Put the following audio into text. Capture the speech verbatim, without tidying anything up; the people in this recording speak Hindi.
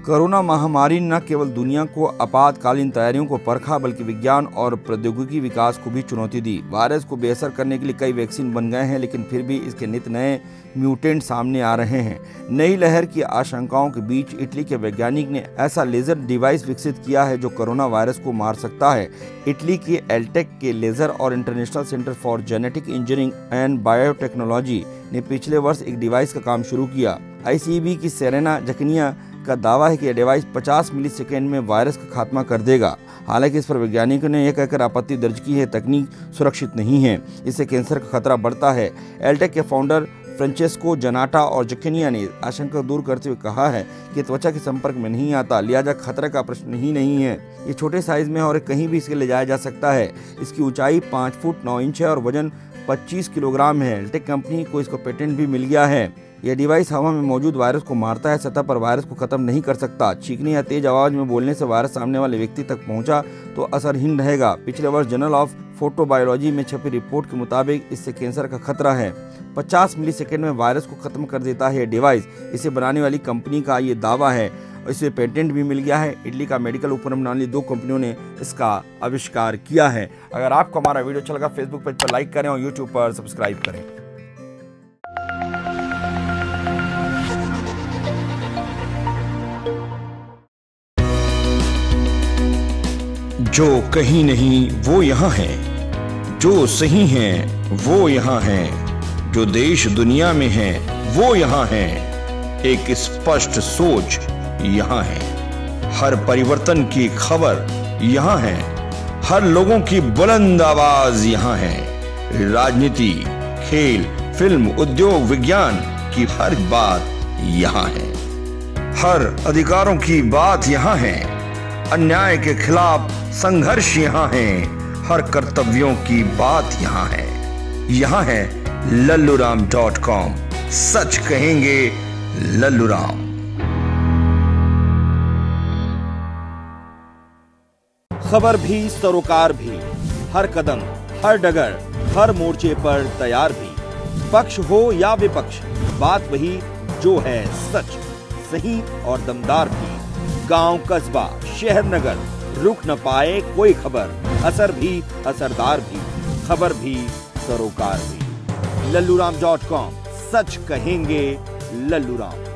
कोरोना महामारी न केवल दुनिया को आपातकालीन तैयारियों को परखा, बल्कि विज्ञान और प्रौद्योगिकी विकास को भी चुनौती दी। वायरस को बेअसर करने के लिए कई वैक्सीन बन गए हैं, लेकिन फिर भी इसके नित नए म्यूटेंट सामने आ रहे हैं। नई लहर की आशंकाओं के बीच इटली के वैज्ञानिक ने ऐसा लेजर डिवाइस विकसित किया है जो कोरोना वायरस को मार सकता है। इटली के एलटेक के लेजर और international centre for genetic engineering and biotechnology ने पिछले वर्ष एक डिवाइस का काम शुरू किया। आईसीबी की सेरेना जकनिया का दावा है कि यह डिवाइस पचास मिलीसेकेंड में वायरस का खात्मा कर देगा। हालांकि इस पर वैज्ञानिकों ने यह कहकर आपत्ति दर्ज की है, तकनीक सुरक्षित नहीं है, इससे कैंसर का खतरा बढ़ता है। एलटेक के फाउंडर फ्रांचेस्को जनाटा और जकनिया ने आशंका दूर करते हुए कहा है कि त्वचा के संपर्क में नहीं आता, लिहाजा खतरे का प्रश्न ही नहीं है। ये छोटे साइज में है और कहीं भी इसे ले जाया जा सकता है। इसकी ऊंचाई पाँच फुट नौ इंच है और वजन पच्चीस किलोग्राम है। एलटेक कंपनी को इसको पेटेंट भी मिल गया है। यह डिवाइस हवा में मौजूद वायरस को मारता है, सतह पर वायरस को खत्म नहीं कर सकता। चीखने या तेज आवाज में बोलने से वायरस सामने वाले व्यक्ति तक पहुंचा तो असरहीन रहेगा। पिछले वर्ष जर्नल ऑफ फोटोबायोलॉजी में छपी रिपोर्ट के मुताबिक इससे कैंसर का खतरा है। पचास मिलीसेकेंड में वायरस को खत्म कर देता है यह डिवाइस। इसे बनाने वाली कंपनी का ये दावा है, इसे पेटेंट भी मिल गया है। इटली का मेडिकल उपकरण बनाने वाली दो कंपनियों ने इसका आविष्कार किया है। अगर आपको हमारा वीडियो अच्छा लगा, फेसबुक पेज पर लाइक करें और यूट्यूब पर सब्सक्राइब करें। जो कहीं नहीं वो यहाँ है, जो सही है वो यहाँ है, जो देश दुनिया में है वो यहाँ है। एक स्पष्ट सोच यहाँ है, हर परिवर्तन की खबर यहाँ है, हर लोगों की बुलंद आवाज यहाँ है। राजनीति, खेल, फिल्म, उद्योग, विज्ञान की हर बात यहाँ है, हर अधिकारों की बात यहाँ है, अन्याय के खिलाफ संघर्ष यहाँ है, हर कर्तव्यों की बात यहाँ है। यहाँ है लल्लूराम डॉट कॉम, सच कहेंगे लल्लूराम। खबर भी सरोकार भी, हर कदम हर डगर हर मोर्चे पर तैयार भी। पक्ष हो या विपक्ष, बात वही जो है सच, सही और दमदार भी। गांव, कस्बा, शहर, नगर, रुक न पाए कोई खबर, असर भी असरदार भी, खबर भी सरोकार भी। लल्लूराम डॉट कॉम, सच कहेंगे लल्लूराम।